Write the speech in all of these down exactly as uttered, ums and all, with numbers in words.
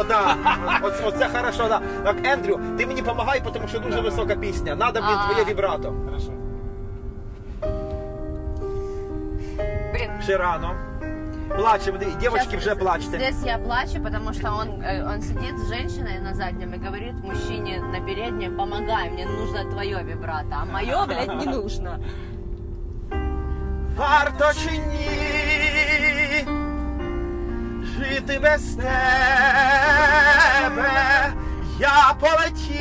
да. Оце, оце хорошо, да. Так, Ендрю, ти мені допомагай, тому що дуже висока пісня. Надо мені твоє вібрато. Хорошо. Блин. Ще рано. Плачем, девочки уже плачете. Здесь я плачу, потому что он, он сидит с женщиной на заднем и говорит мужчине на переднем: помогай, мне нужно твое вибрато, а мое, блядь, не нужно. Варто чи ні жити без тебе, я полетів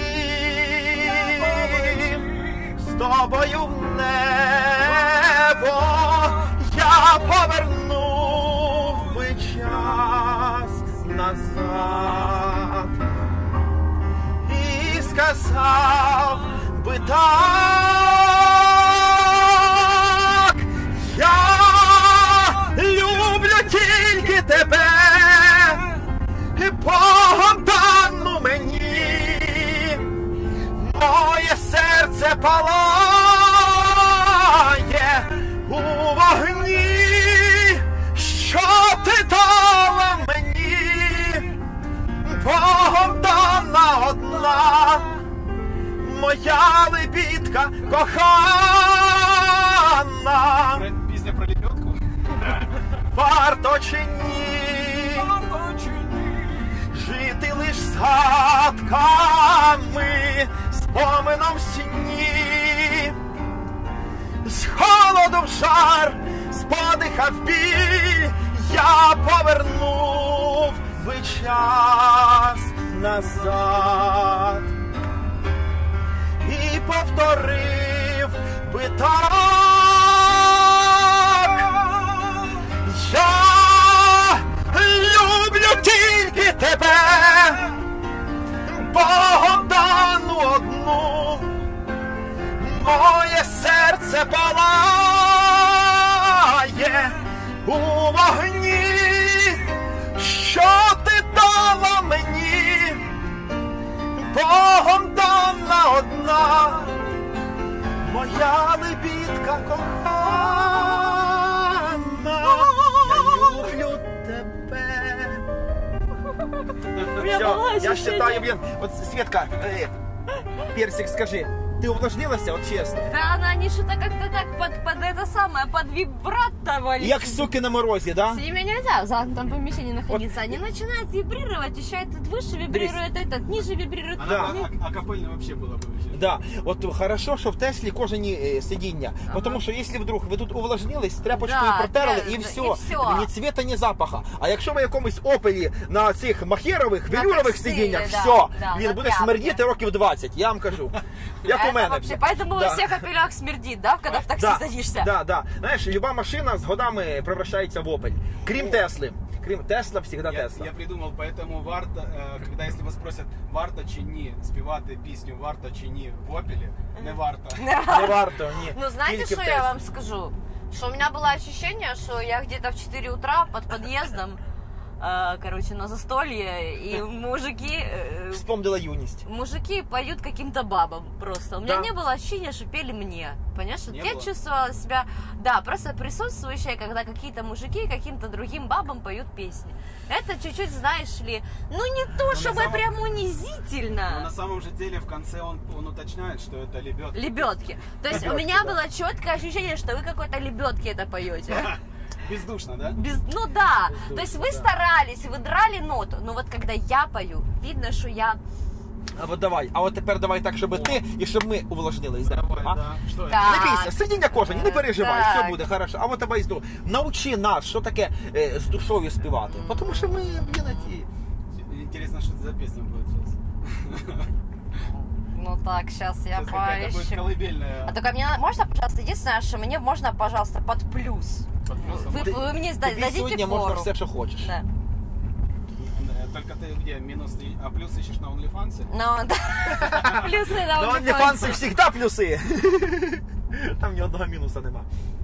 з тобою в небо, я повернув би час назад і сказав би так: я люблю тільки тебе, Богом дану мені, моє серце палає у вогні, що ти дала мені, Богом дана одна, моя лебідка кохана. Пісня про лебедку? Варто чи ні жити лиш згадками, спомином в сні, з холоду в жар, з подиха в біль, я повернув би час назад і повторив би так: я люблю тільки тебе, Богом дану одну, моє серце палає у вогні, що ти дала мені, Богом дана одна, моя лебідка кохана, я люблю тебе. Все, я считаю, блин, вот, Светка, э, Персик, скажи, ты увлажнилась, вот честно? Да она не что-то как-то так под, под это самое, под вибрато валит. Як суки на морозе, да? С ними нельзя в замкнутом помещении находиться. Они начинают вибрировать, еще этот выше вибрирует, этот ниже вибрирует. Она, Да. а, а капельно вообще было бы вообще. Да, от хорошо, що в Теслі кожені е, сидіння. Ага. Тому що якщо вдруг ви тут увлажнились, тряпочкою Да, протерли тря- і і все. всьо. Ні цвіта, ні запаха. А якщо ви в якомусь опелі на цих махерових, На велюрових таксі, сидіннях, да, все, да, він на буде тряпці. смердіти років двадцять, я вам кажу. Як у Это мене. вообще, блін. поэтому Да. у всех опелях смердит, да, когда в такси Да, садишься? да, да. Знаєш, люба машина з годами превращається в опель. Крім Тесли. Крім Тесла, всегда Я, Тесла. я придумал, поэтому варто, э, когда если вас спросят, варто чи ні співати пісню «Варто чи ні» в Опелі, не варто. Не варто, ні. Ну, знаете, Тільки в что я Теслі. вам скажу? Что у меня было ощущение, что я где-то в четыре утра под подъездом, э, короче, на застолье, и мужики... э, Вспомнила юність. Мужики поют каким-то бабам просто. У меня Да. не было ощущения, что пели мне. Понимаешь? Вот Не я было? чувствовала себя, да, просто присутствующая, когда какие-то мужики каким-то другим бабам поют песни. Это чуть-чуть, знаешь ли, ну не то, на чтобы самом- прям Но унизительно. на самом же деле в конце он, он уточняет, что это лебедка. Лебедки. То есть у Лебедки, меня да. было четкое ощущение, что вы какой-то лебедки это поете. Бездушно, да? Без, ну да. Бездушно, То есть вы да. старались, вы драли ноту. Но вот когда я пою, видно, что я... А от давай, а от тепер давай так, щоб ти і щоб ми увлажнились. Давай, А? да. Что это? Так. Не бійся, сидіння кожен, не переживай, Так. все буде хорошо. А от давай з ду- навчи нас, що таке е, з душою співати. Тому що ми ті. Интересно, что это за песня будет сейчас. Ну так, сейчас я Сейчас какая-то будет поищу. колыбельная. А только мне можно, пожалуйста, единственное, что мне можно, пожалуйста, под плюс. под плюсом. Вы, Ти- вы мне сда- Тобі дадите сьогодні можна фору. все, що хочеш. Да. Э, Только ты где? Минус и- а плюс ищешь на OnlyFans? Ну, да. Плюсы на На OnlyFans. OnlyFans завжди плюси. Там ні одного мінуса нема.